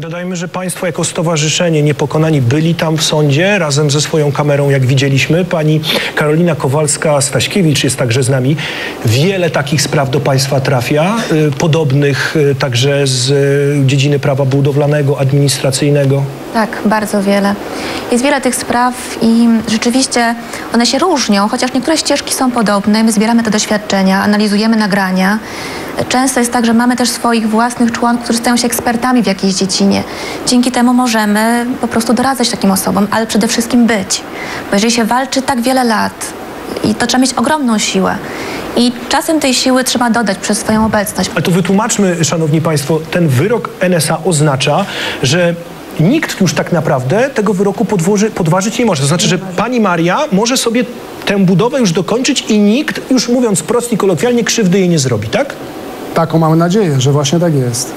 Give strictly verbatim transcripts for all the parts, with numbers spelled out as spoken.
Dodajmy, że państwo jako stowarzyszenie Niepokonani byli tam w sądzie razem ze swoją kamerą, jak widzieliśmy. Pani Karolina Kowalska-Staśkiewicz jest także z nami. Wiele takich spraw do państwa trafia, y, podobnych y, także z y, dziedziny prawa budowlanego, administracyjnego. Tak, bardzo wiele. Jest wiele tych spraw i rzeczywiście one się różnią, chociaż niektóre ścieżki są podobne. My zbieramy te doświadczenia, analizujemy nagrania. Często jest tak, że mamy też swoich własnych członków, którzy stają się ekspertami w jakiejś dziedzinie. Dzięki temu możemy po prostu doradzać takim osobom, ale przede wszystkim być. Bo jeżeli się walczy tak wiele lat, i to trzeba mieć ogromną siłę. I czasem tej siły trzeba dodać przez swoją obecność. Ale to wytłumaczmy, szanowni państwo, ten wyrok N S A oznacza, że nikt już tak naprawdę tego wyroku podwoży, podważyć nie może. To znaczy, że pani Maria może sobie tę budowę już dokończyć i nikt, już mówiąc prosto i kolokwialnie, krzywdy jej nie zrobi, tak? Taką mamy nadzieję, że właśnie tak jest.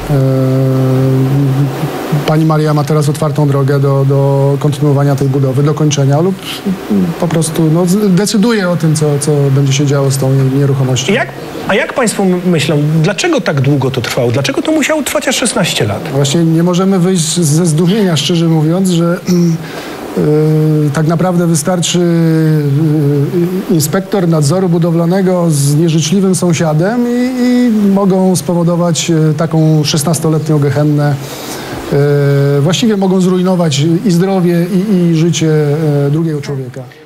Pani Maria ma teraz otwartą drogę do, do kontynuowania tej budowy, do kończenia lub po prostu no, decyduje o tym, co, co będzie się działo z tą nieruchomością. Jak, a jak państwo myślą, dlaczego tak długo to trwało? Dlaczego to musiało trwać aż szesnaście lat? Właśnie nie możemy wyjść ze zdumienia, szczerze mówiąc, że Yy, tak naprawdę wystarczy yy, inspektor nadzoru budowlanego z nieżyczliwym sąsiadem i, i mogą spowodować yy, taką szesnastoletnią gehennę. Yy, właściwie mogą zrujnować i zdrowie, i, i życie yy, drugiego człowieka.